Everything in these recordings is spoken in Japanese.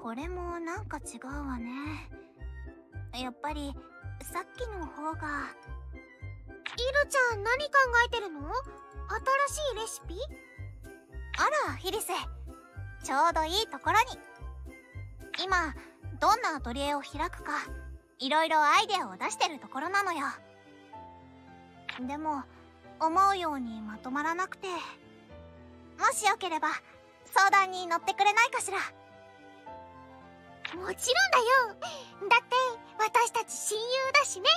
これもなんか違うわね。やっぱりさっきの方が。 イルちゃん、何考えてるの？新しいレシピ？ あら、ヒリセ、ちょうどいいところに。今どんなアトリエを開くかいろいろアイデアを出してるところなのよ。でも思うようにまとまらなくて、もしよければ相談に乗ってくれないかしら。 もちろんだよ。だって私たち親友だしね。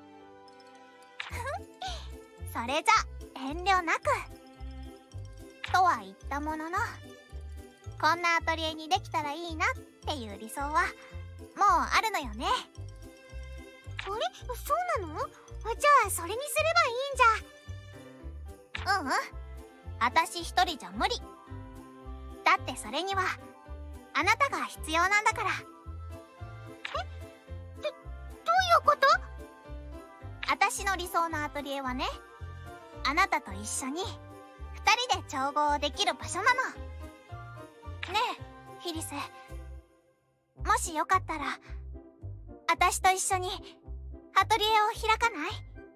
それじゃ遠慮なく。とは言ったものの、こんなアトリエにできたらいいなっていう理想はもうあるのよね。 あれ、そうなの？じゃあそれにすればいいんじゃ。 私一人じゃ無理。だってそれにはあなたが必要なんだから。 どういうこと？ 私の理想のアトリエはね、あなたと一緒に2人で調合できる場所なの。ねえヒリセ、もしよかったら私と一緒にアトリエを開かない？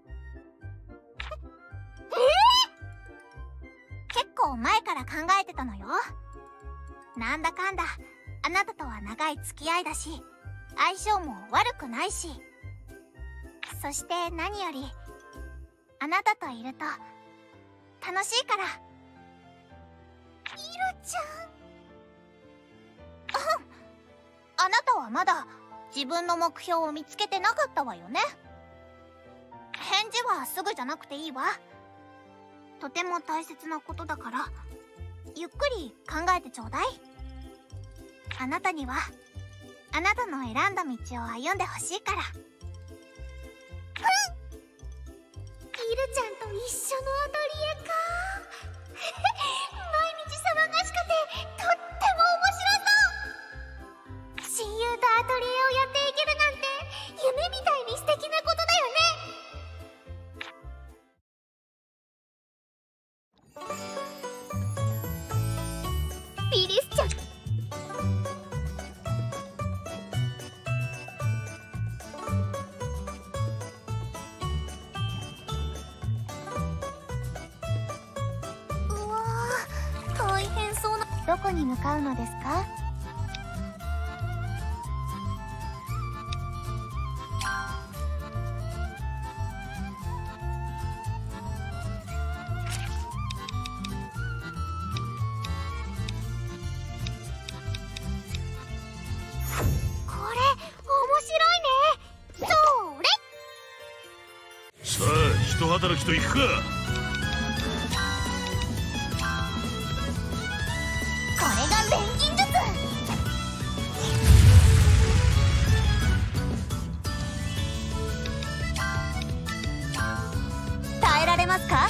結構前から考えてたのよ。なんだかんだあなたとは長い付き合いだし、相性も悪くないし、そして何よりあなたといると楽しいから。 イルちゃん。 あなたはまだ自分の目標を見つけてなかったわよね。返事はすぐじゃなくていいわ。とても大切なことだからゆっくり考えてちょうだい。あなたにはあなたの選んだ道を歩んでほしいから。 イルちゃんと一緒のアトリエか。毎日騒がしくてとっても面白そう。親友とアトリエをやっていけるなんて夢みたいに素敵なことだよね。ピリスちゃん。 どこに向かうのですか？ これ面白いね。それ。 さあ、人働きといくか。 耐えられますか？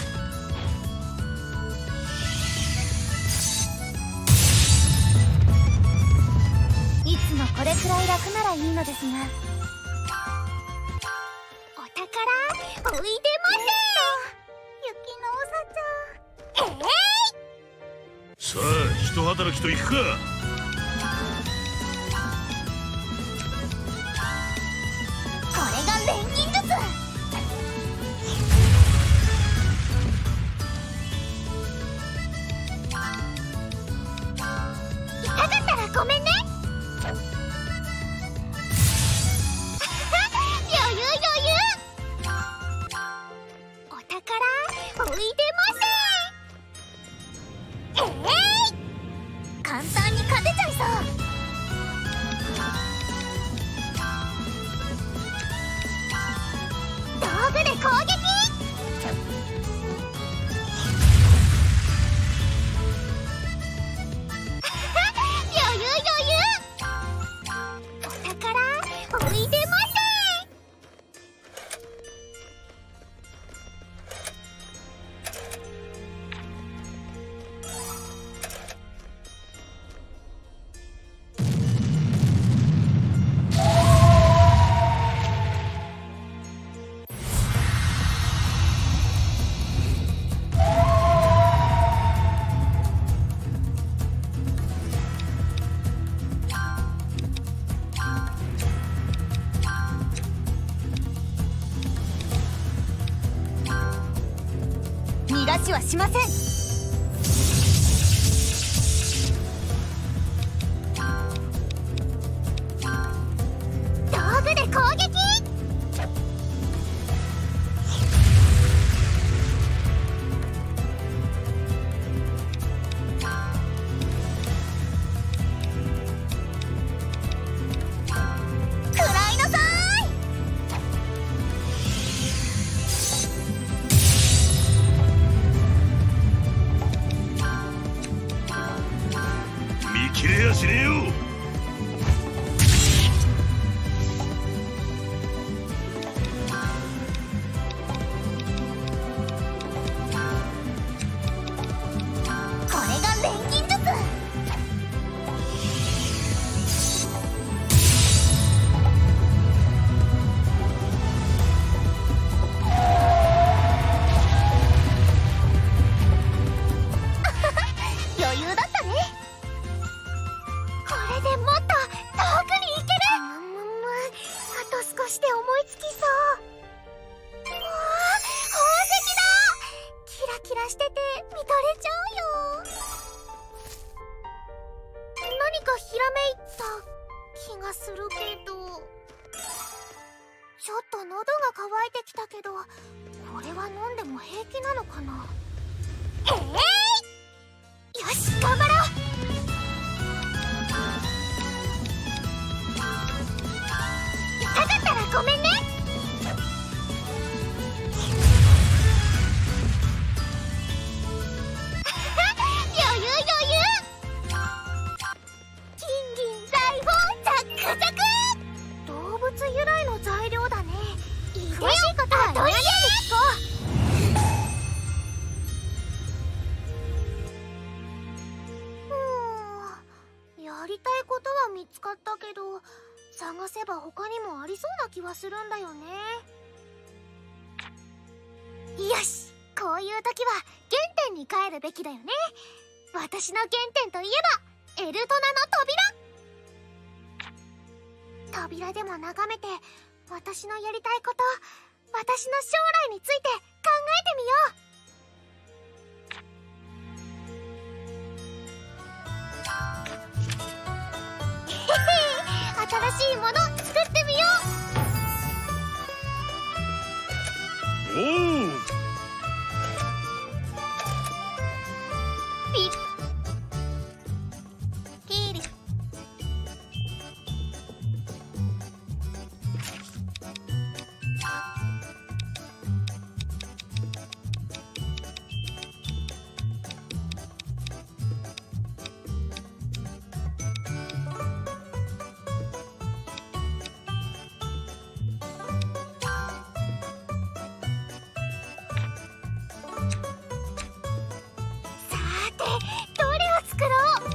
いつもこれくらい楽ならいいのですが。 お宝おいでま雪のうさちゃん。 さあ、人働きといくか。 これが錬金術。 痛かったらごめんね。余裕。お宝おいでませ。 簡単に勝てちゃいそう。 道具で攻撃。余裕。お宝おいでませ。 しはしません。道具で攻撃。 切れやしねえよ。 これが錬金術。余裕だったね。これでもっと遠くに行ける。あと少しで思いつきそう。うわー、宝石だ。キラキラしてて見とれちゃうよ。何かひらめいた気がするけど、ちょっと喉が渇いてきたけど、これは飲んでも平気なのかな。よし、頑張ろう。痛かったらごめんね。余裕余裕。金銀財宝ザックザク。動物由来の材料だね。いいしいことはとりあえず聞こう。やりたいことは見つかったけど、探せば他にもありそうな気はするんだよね。よし、こういう時は原点に帰るべきだよね。私の原点といえばエルトナの扉。扉でも眺めて、私のやりたいこと、私の将来について考えてみよう。新しいもの作ってみよう。 おお。 キリ。 どれを作ろう。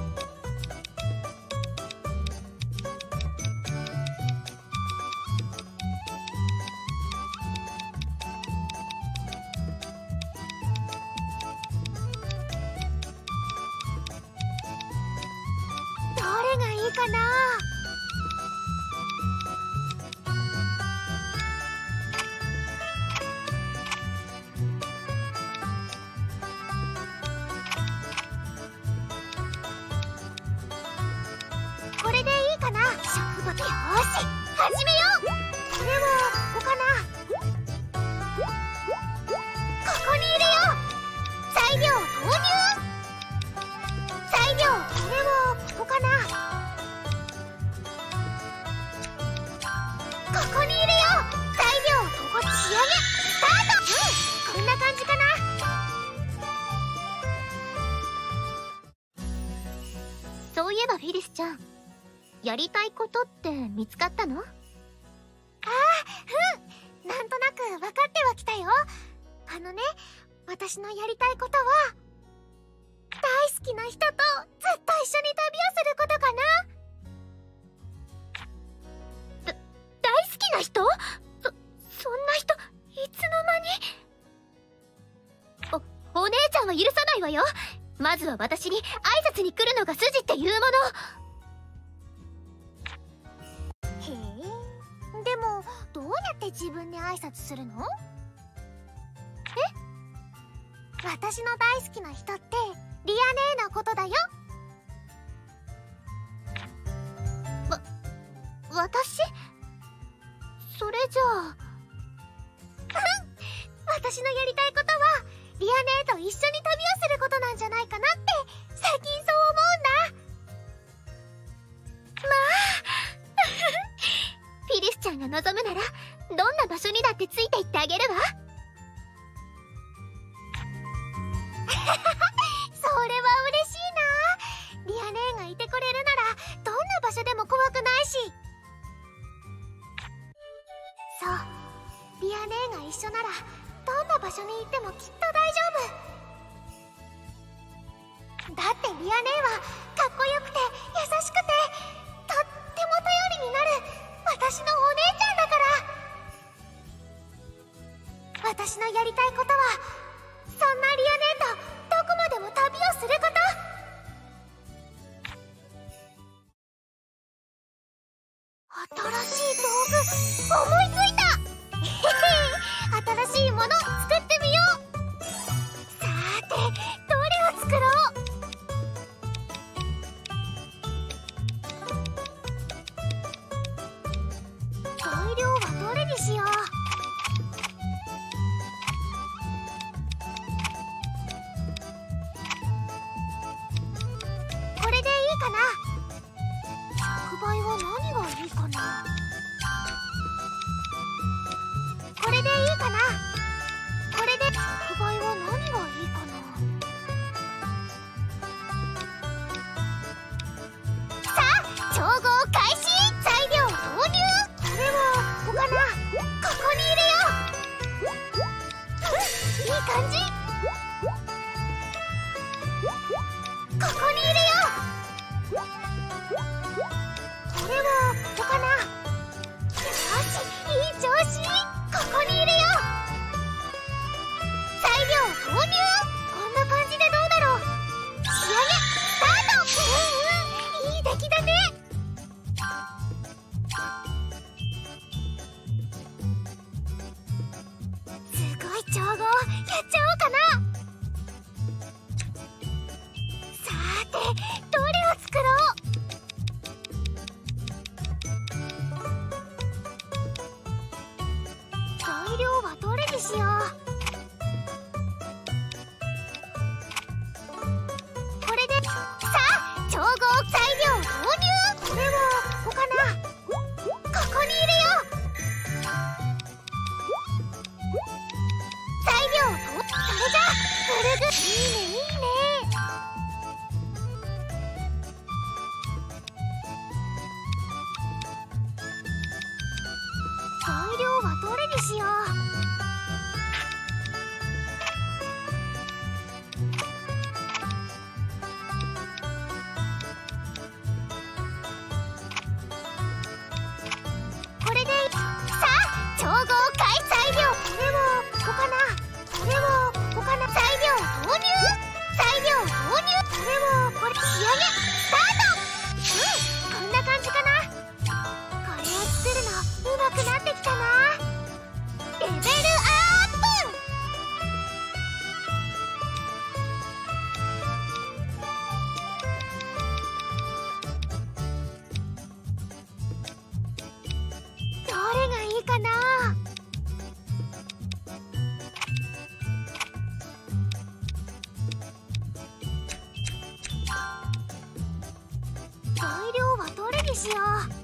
どれがいいかな。これでいいかな。植物。よーし、始めよう。これはここかな。ここに入れよう。材料投入。材料、これはここかな。ここに入れよう。材料、ここ仕上げスタート。こんな感じかな。そういえばフィリスちゃん、やりたいことって見つかったの？ああ、うん。なんとなく分かってはきたよ。私のやりたいことは、大好きな人とずっと一緒に旅をすることかな。大好きな人？そんな人、いつの間に？お姉ちゃんは許さないわよ。まずは私に挨拶に来るのが筋っていうもの。へえ、でもどうやって自分に挨拶するの？ 私の大好きな人ってリア姉のことだよ。私？それじゃあ私のやりたいことはリア姉と一緒に旅をすることなんじゃないかなって最近そう思うんだ。まあフィリスちゃんが望むならどんな場所にだってついて行ってあげるわ。それは嬉しいな。リア姉がいてくれるならどんな場所でも怖くないし。そう、リア姉が一緒ならどんな場所に行ってもきっと大丈夫だって。リア姉はかっこよくて優しくてとっても頼りになる私のお姉ちゃんだから。私のやりたいことはそんなリア姉とどこまでも旅をすること。新しい道具思いついた新しいもの作ってみよう。さーて、どれを作ろう。材料はどれにしよう。これでいいかな。触媒は何がいいかな。これでいいかな。これで触媒は何がいいかな。さあ、調合開始。材料投入。これはここかな。ここに入れよう。いい感じ。ここに入れよう。これはここかな。よし、いい調子。ここに入れよう。材料投入。こんな感じでどうだろう。仕上げスタート。いい出来だね。すごい調合やっちゃおうかな。さーて、どれを作ろう。材料はどれにしよう。これでさあ、調合材料投入。これはここかな。ここに入れよう。材料とそれじゃぐるぐる。いいねいいね。材料はどれにしよう。これでさあ、調合開材料。これはここかな。これはここかな。材料投入。材料投入。これはこれ。仕上げスタート。こんな感じかな。これを作るのうまくなってきたな。レベルアップ。どれがいいかな。材料はどれにしよう。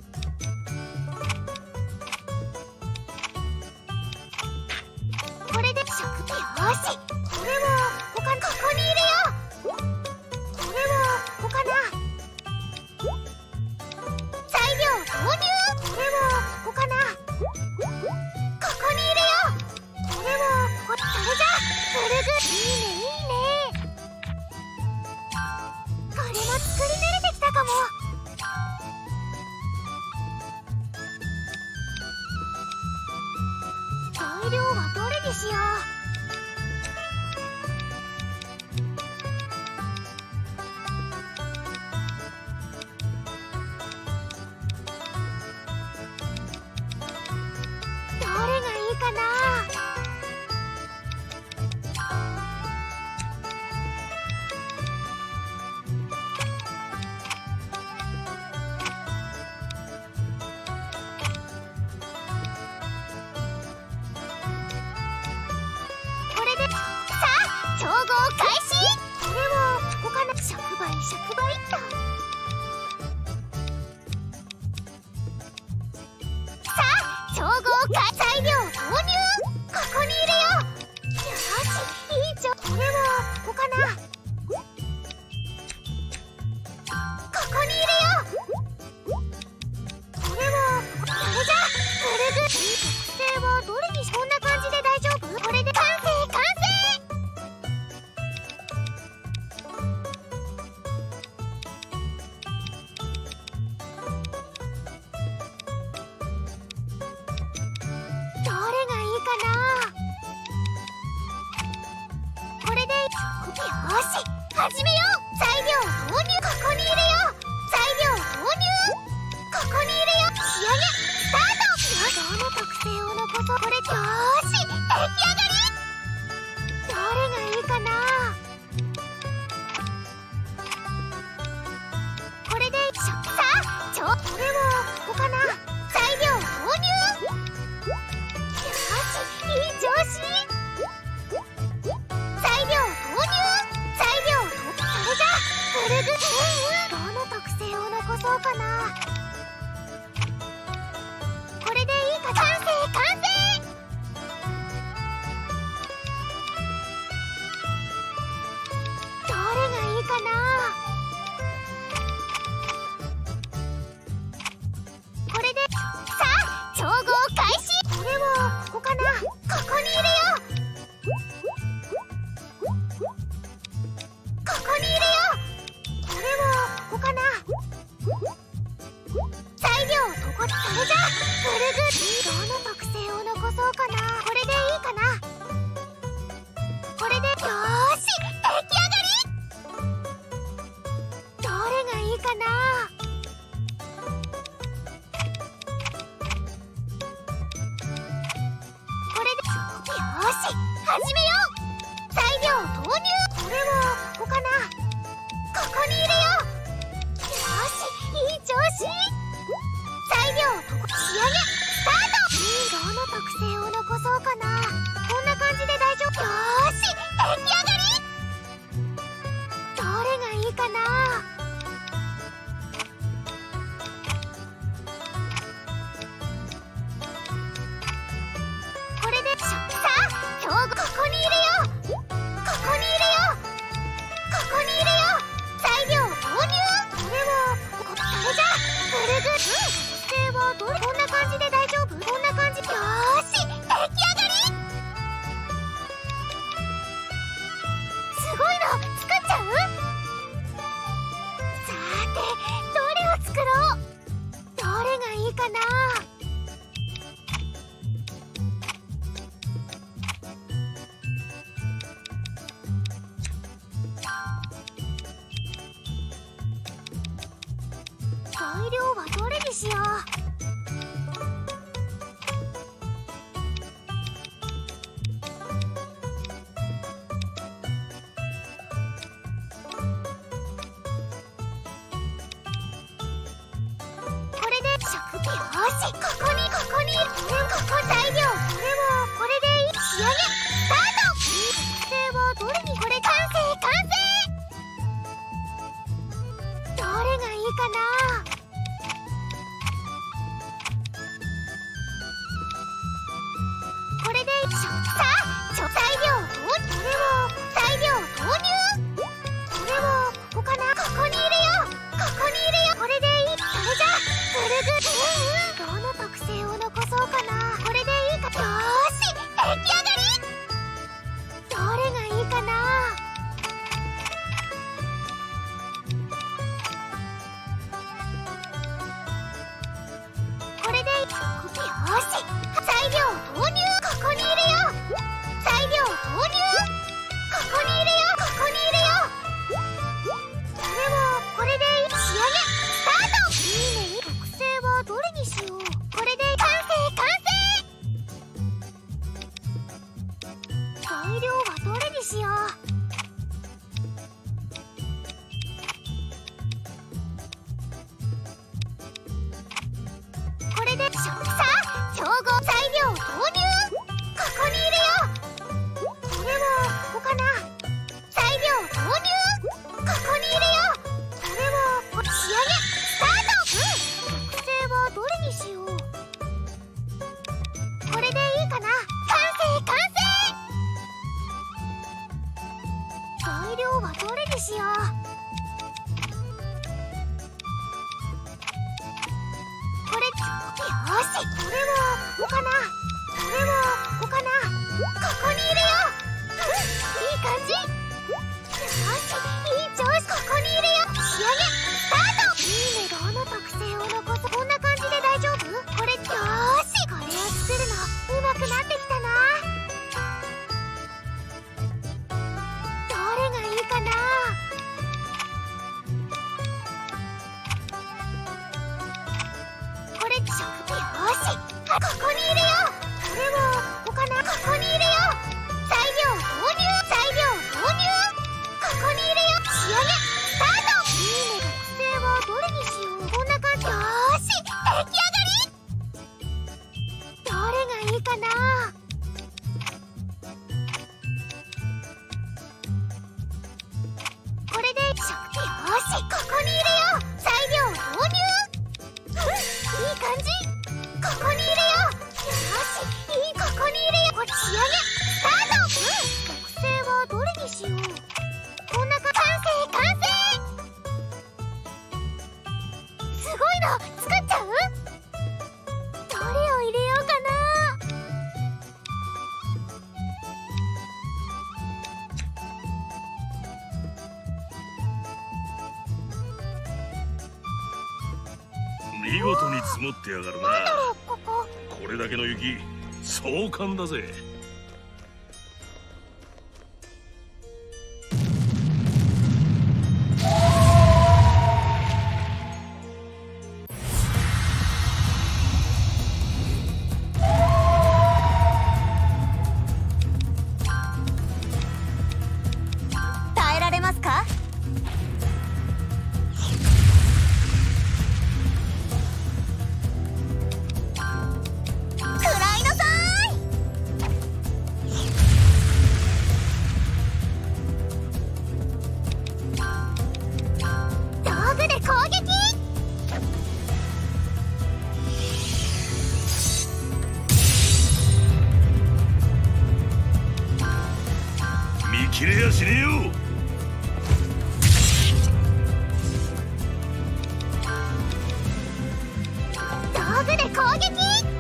これで食器。よし、これはここに入れよう。これはここかな。材料投入。これはここかな。ここに入れよう。これはここ。それじゃぐるぐる。いいねいいね。これも作り慣れてきたかも。材料はどれにしよう。 調合材料投入。ここに入れよう。よし、いいじゃん。これはここかな。ここに入れよう。これはこれじゃ。これで特性はどれにし、こんな感じで大丈夫？これで完成完成。どれがいいかな。これでよし、始めよう。材料投入。ここに入れよう。材料投入。ここに入れよう。仕上げスタート。よし、どの特性を残そう。これよーし、出来上がり。どれがいいかな。これでさあ、これはここかな。材料投入。よし、いい調子。材料投入。材料投入。それじゃこれでどの特性を残そうかな。これでいいか。完成完成。どれがいいかな。これでさあ、調合開始。これはここかな。ここに入れよう。ここに入れよう。これはここかな。材料ここ。それじゃぐるぐる。どの特性を残そうかな。これでいいかな。これでよーし、出来上がり。どれがいいかな。これでよーし、始めよう。材料投入。これはここかな。ここに入れよう。よーし、いい調子。材料仕上げスタート。どの特性を残そうかな。こんな感じで大丈夫。よーし、出来上がり。どれがいいかな。これでさあ、ここに入れよう。ここに入れよう。ここに入れよう。材料投入。これはこれじゃぐるぐる。特性はどれ。こんな感じで大丈夫。こんな感じ。よーし、出来上がり。すごいの作っちゃう。さーて、どれを作ろう。どれがいいかな。材料はどれにしよう。これでよし、ここにここ材料。これはこれでいい。仕上げスタート。特性はどれに。これ完成完成。どれがいいかな。これでさあ、材料投入。これは材料投入。これはここかな。ここに入れよう。ここに入れよう。これでいい。それじゃぐるぐる。どの特性を残そうかな。これでいいか。よーし、出来上がり。どれがいいかな。これでよし、材料投入。ここに入れよう。材料投入。ここに入れよう。ここに入れよう。これはこれでいい。仕上げスタート。いいね。特性はどれにしよう。これで完成完成。材料はどれにしよう。これでさあ、調合材料投入。ここに入れよう。これはここかな。材料投入。ここに入れよう。これは仕上げスタート。特性はどれにしよう。 これはここかな。これはここかな。ここに入れよう。いい感じ。よし、いい調子。ここに入れよう。仕上げスタート。いいね。どの特性を残す。こんな感じで大丈夫？これよーし。これを作るのうまくなってきたな。どれがいいかな。これ食器よーし。ここに入れよう。これはここかな。ここに入れよう。材料投入。材料投入。ここに入れよう。仕上げスタート。いいね。特性はどれにしよう。こんな感じ。よーし、出来上がり。どれがいいかな。これで食器よーし。ここに入れよう。材料投入。いい感じ。ここに入れよう。よーし、いい。ここに入れよう。これ仕上げスタート。特性はどれにしよう。こんな完成完成。すごいの作っちゃう。どれを入れようかな。 見事に積もってやがるな。 ここ。 これだけの雪、壮観だぜ。 耐えられますか？食らいなさい。 道具で攻撃。 見切れやしねえよ。 道具で攻撃。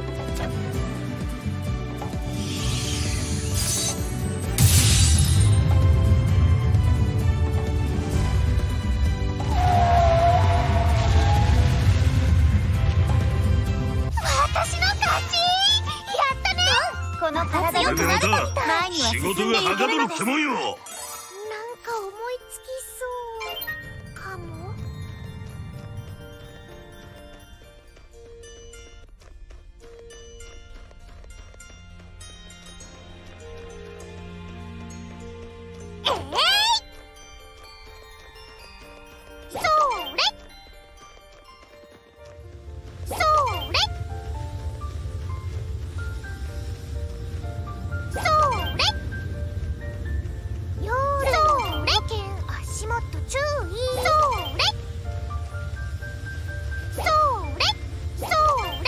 私の勝ち。やったね。 この体これでまた前には仕進んでい事がはかどるけるのです。 ってもんよ。 なんか思いつきそうかも。それそれそれ。夜の危険足元注意。それそれそれ。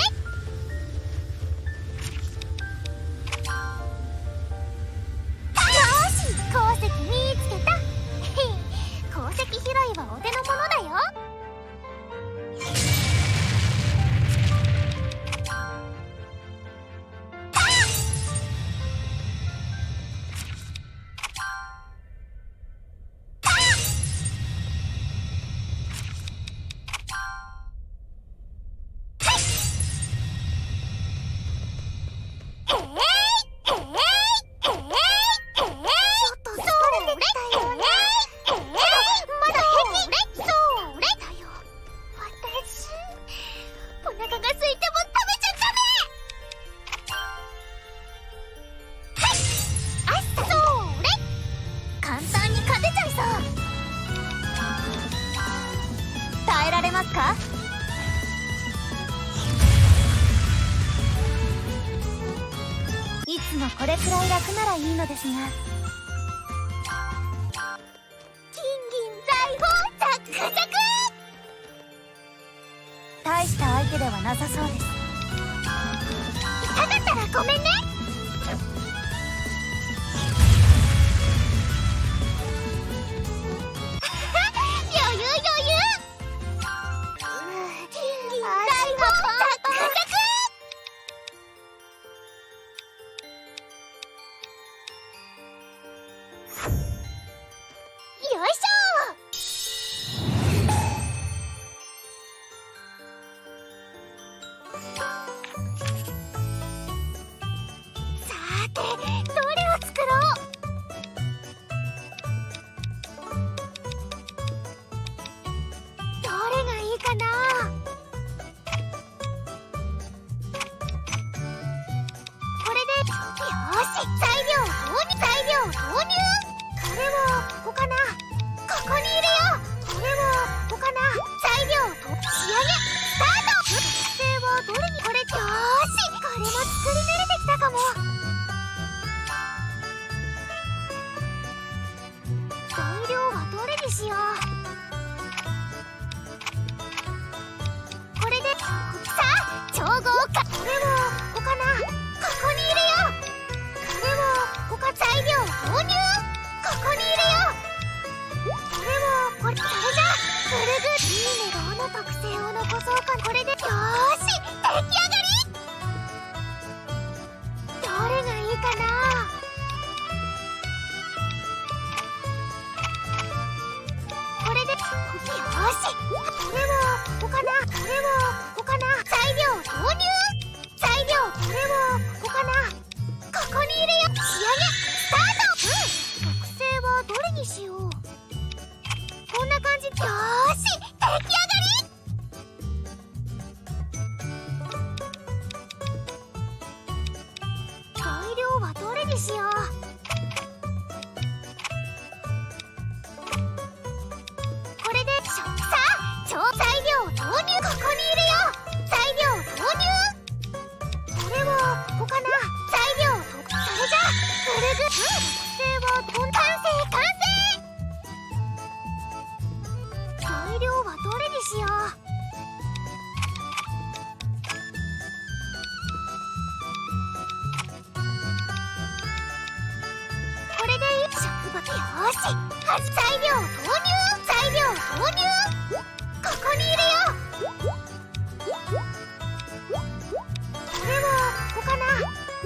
よし、鉱石見つけた。鉱石拾いはお手の物だよ。 耐えられますか？いつもこれくらい楽ならいいのですが。 金銀財宝ザックザク。 大した相手ではなさそうです。 痛かったらごめんね。余裕余裕。金銀財宝ザックザク。 さて、どれを作ろう。どれがいいかな。これでよーし、材料投入。これをここかな。ここに入れよう。これをここかな。材料と仕上げスタート。特性はどれに。これよーし、これも作り慣れてきたかも。材料はどれにしよう。これでさあ、調合か。これをここかな。ここに入れよう。これをここ。材料投入。ここに入れよう。これじゃぐるぐる。いいね。どの特性を残そうか。これでよーし、出来上がり。どれがいいかな。これでよーし、これをここかな。これをここかな。材料投入。材料これをここかな。ここに入れよう。仕上げスタート。特性はどれにしよう。こんな感じ。よーし、出来上がり。材料はどれにしよう。これでさあ、材料投入。ここに入れよう。材料投入。これをここかな。材料と。それじゃぐるぐる。特性は完成。材料はどれにしよう。これでいい。職場よーし、材料投入。材料投入。ここに入れよう。これをここかな。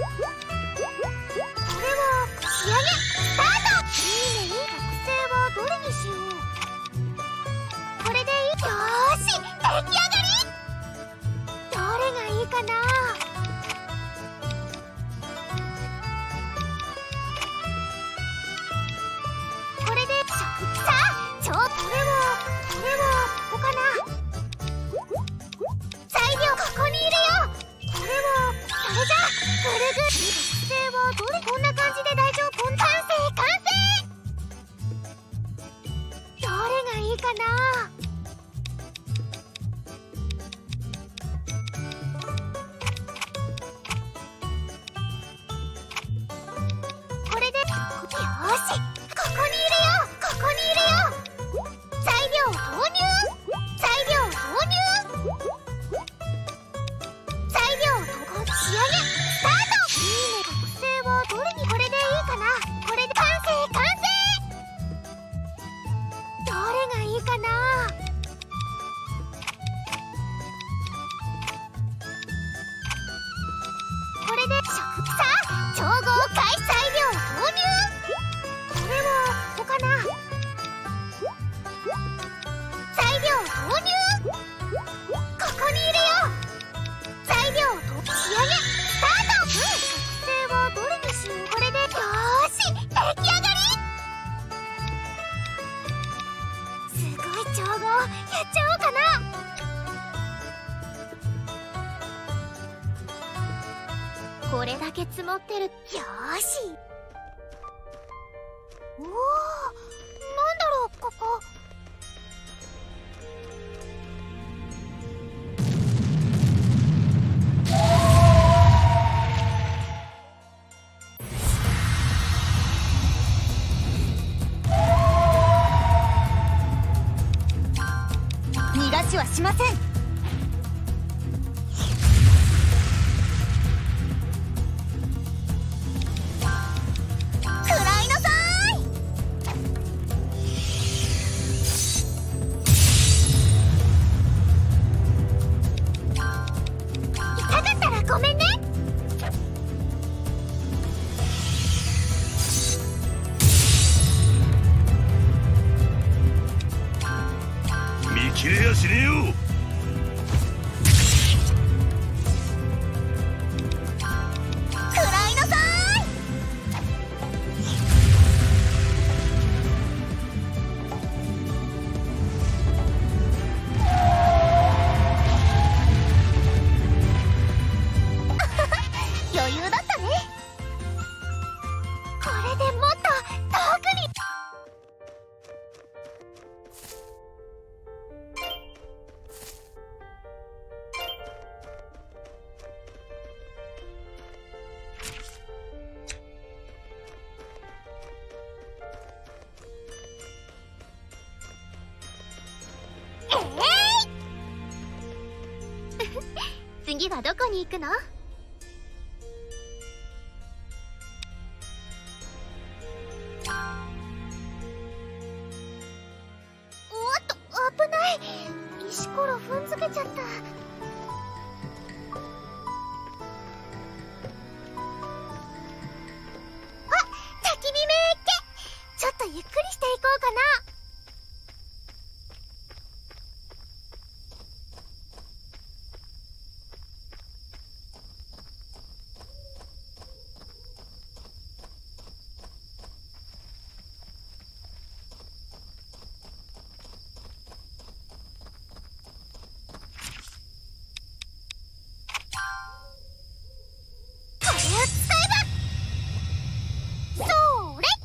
これを仕上げスタート。いいね。特性はどれにしよう。これでいい。よーし、出来上がり。どれがいいかな。これでさあ、これをここかな。材料ここに入れよう。これをそれじゃぐるぐる。特性はどれ。こんな感じで大丈夫。完成。どれがいいかな。これでよーし、ここに入れよう。ここに入れよう。材料投入。材料投入。材料と仕上げスタート。いいね。特性はどれに。これでいいかな。これで完成。どれがいいかな。これでさあ、調合開始。材料投入。これをここかな。材料投入。ここに入れよう。材料と仕上げスタート。特性はどれにしよう。これでよーし、出来上がり。すごい調合やっちゃおうかな。これだけ積もってる。よーし。おお、なんだろうここ。逃がしはしません。食らいなさい。 次はどこに行くの？おっと、危ない。石ころ踏んづけちゃった。ちょっとゆっくりしていこうかな。これを使えば、それ。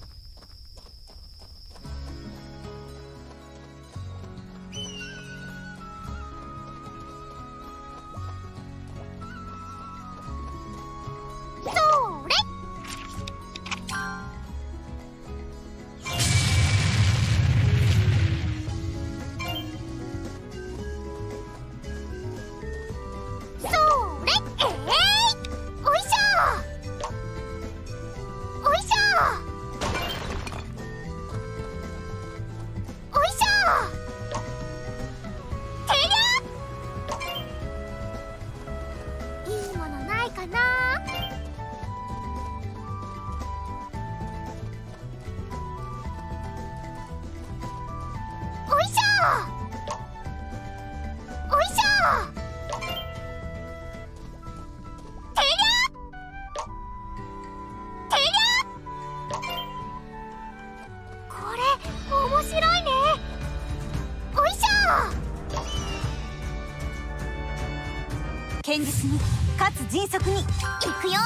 堅実にかつ迅速にいくよ。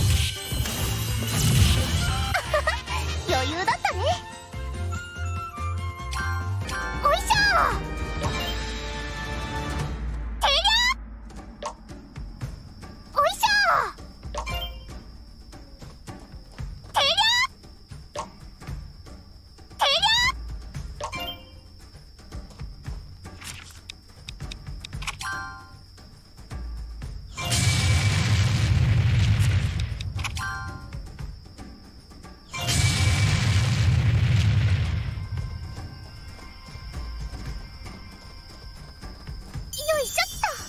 余裕だったね。おいしょ。てりゃ。おいしょ。てりゃ。てりゃ。よいしょっと。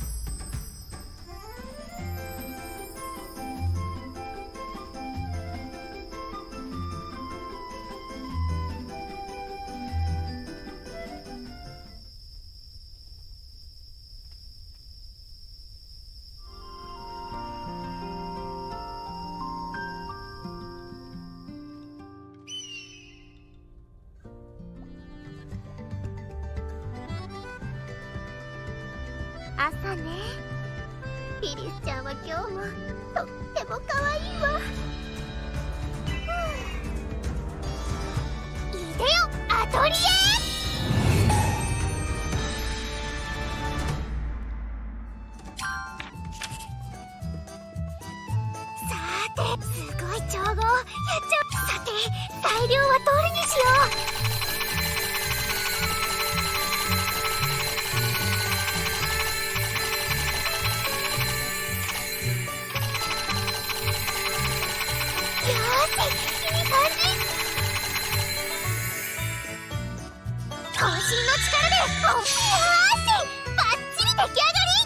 朝ね。フィリスちゃんは今日もとっても可愛いわ。いでよアトリエ。さーて、すごい調合やっちゃう。さて、材料はどれにしよう。渾身の力でおっしゃーバッチリ出来上が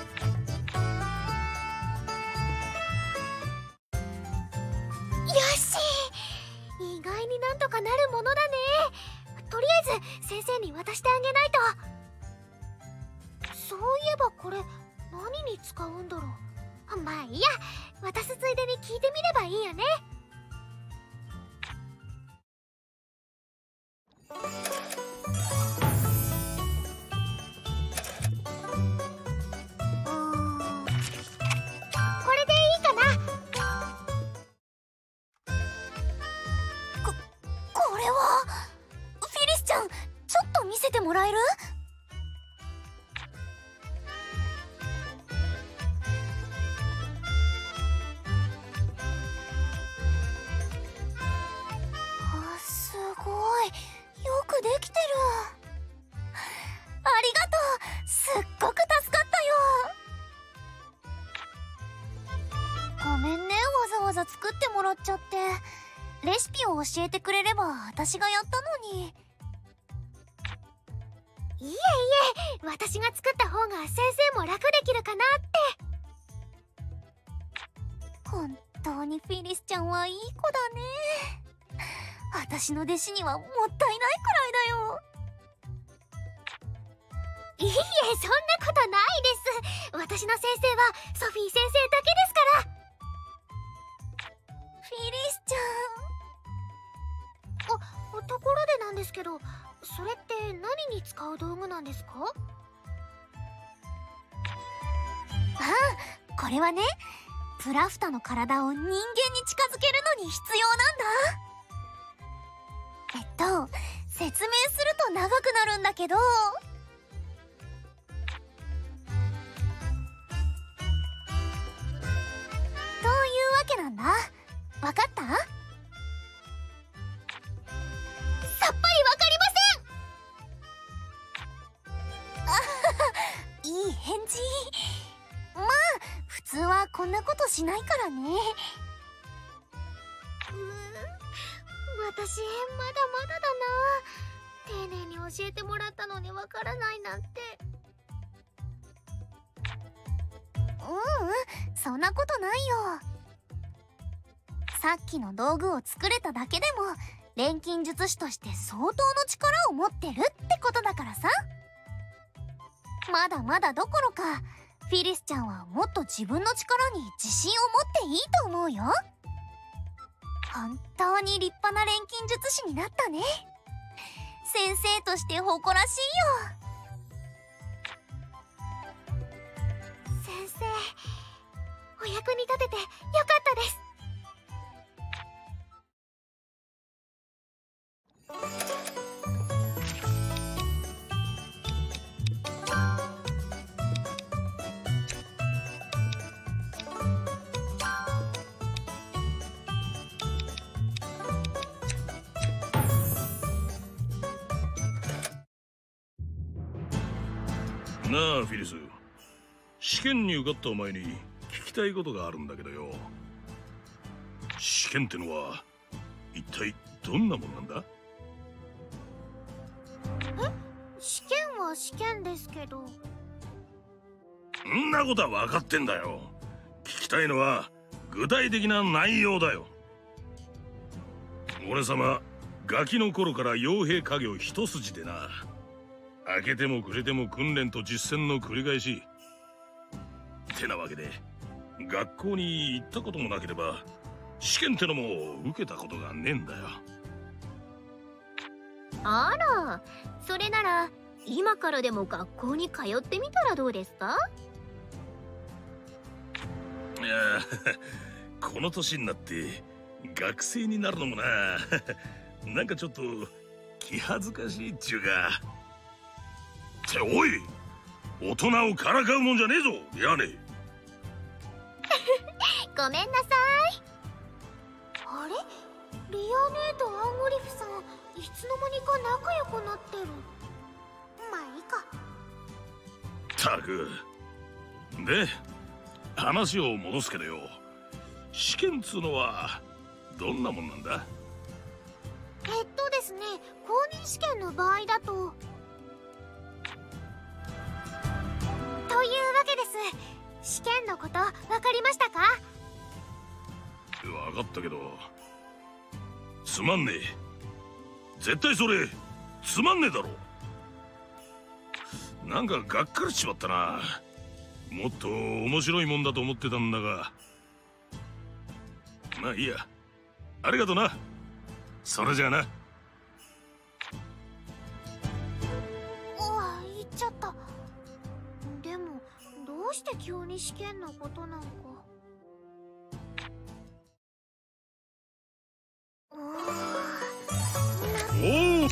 り。よし、意外になんとかなるものだね。とりあえず先生に渡してあげないと。そういえばこれ何に使うんだろう。まあいいや、渡すついでに聞いてみればいいよね。これでいいかな。 これはフィリスちゃん、ちょっと見せてもらえる？ レシピを教えてくれれば私がやったのに。 いえいえ、私が作った方が先生も楽できるかなって。 本当にフィリスちゃんはいい子だね。私の弟子にはもったいないくらいだよ。 いいえ、そんなことないです。私の先生はソフィー先生だけですから。 フィリスちゃん。 ところでなんですけど、それって何に使う道具なんですか？ これはね、プラフタの体を人間に近づけるのに必要なんだ。説明すると長くなるんだけど、というわけなんだ。わかった？ さっぱりわかりません。いい返事。まあ普通はこんなことしないからね。 私まだまだだな。丁寧に教えてもらったのにわからないなんて。 そんなことないよ。さっきの道具を作れただけでも錬金術師として相当の力を持ってるってことだからさ。まだまだどころかフィリスちゃんはもっと自分の力に自信を持っていいと思うよ。本当に立派な錬金術師になったね。先生として誇らしいよ。 先生、お役に立ててよかったです。 なあフィリス、試験に受かったお前に聞きたいことがあるんだけどよ。試験ってのは一体どんなもんなんだ？ 試験は試験ですけど。 そんなことは分かってんだよ。聞きたいのは具体的な内容だよ。俺様ガキの頃から傭兵家業一筋でな。明けても暮れても訓練と実践の繰り返し。てなわけで学校に行ったこともなければ試験ってのも受けたことがねえんだよ。 あら、それなら今からでも学校に通ってみたらどうですか？ いやこの年になって学生になるのもななんかちょっと気恥ずかしいっちゅうか。っておい、大人をからかうもんじゃねえぞやね。 ごめんなさい。あれ、リア姉とアングリフさんいつの間にか仲良くなってる。まあいいか。 たくで話を戻すけどよ、試験っつうのはどんなもんなんだ？ ですね、公認試験の場合だと。というわけです。試験のこと分かりましたか？ 分かったけどつまんねえ。絶対それつまんねえだろ。なんかがっかりしちまったな。もっと面白いもんだと思ってたんだが。まあいいや、ありがとな。それじゃあな。 言っちゃった。でもどうして急に試験のことなんか。 おお、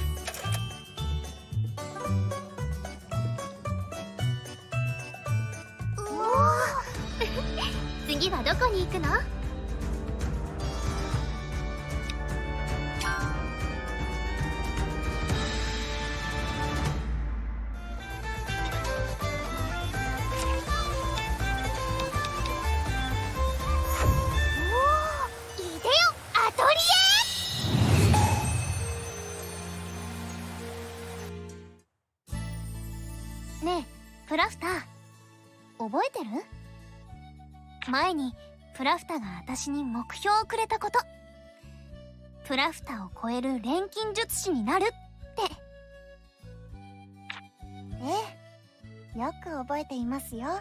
次はどこに行くの？イデオアトリエ！ 覚えてる？前にプラフタが私に目標をくれたこと。プラフタを超える錬金術師になるって。 ええ、よく覚えていますよ。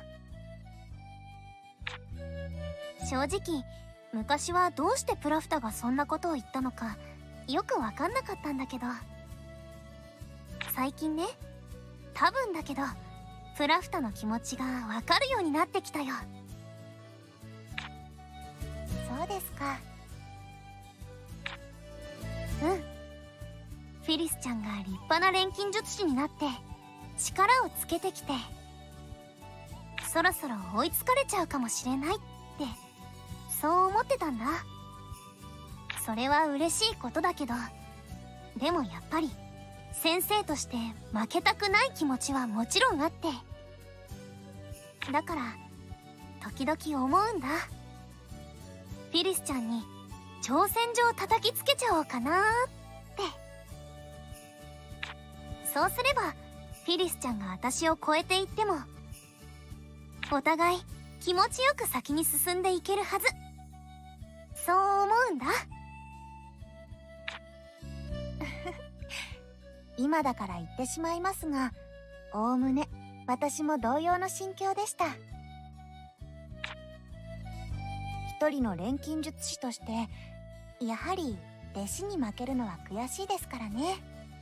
正直昔はどうしてプラフタがそんなことを言ったのかよく分かんなかったんだけど、最近ね、多分だけどプラフタの気持ちが分かるようになってきたよ。 そうですか。 うん。フィリスちゃんが立派な錬金術師になって力をつけてきて、そろそろ追いつかれちゃうかもしれないってそう思ってたんだ。それは嬉しいことだけど、でもやっぱり先生として負けたくない気持ちはもちろんあって、だから時々思うんだ。フィリスちゃんに挑戦状を叩きつけちゃおうかなーって。そうすればフィリスちゃんが私を超えていってもお互い気持ちよく先に進んでいけるはず。そう思うんだ。 今だから言ってしまいますが、おおむね私も同様の心境でした。一人の錬金術師としてやはり弟子に負けるのは悔しいですからね。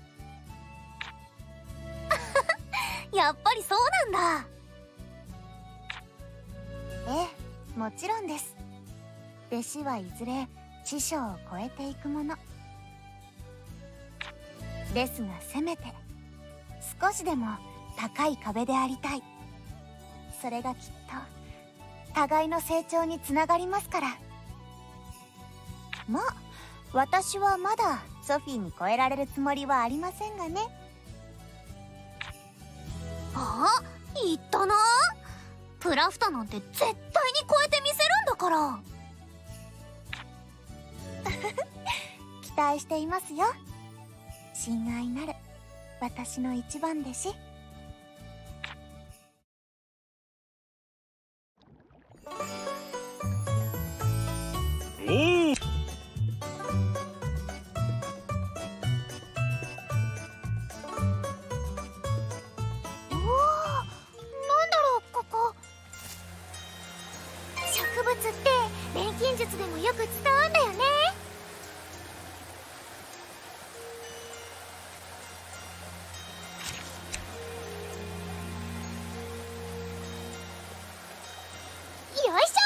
やっぱりそうなんだ。 ええ、もちろんです。弟子はいずれ師匠を超えていくものですが、せめて少しでも高い壁でありたい。それがきっと互いの成長につながりますから。まあ私はまだソフィーに超えられるつもりはありませんがね。 あ、言ったな。プラフタなんて絶対に超えてみせるんだから。 期待していますよ、親愛なる私の一番弟子。 おお、 植物って錬金術でもよく伝わんだよね。よいしょ。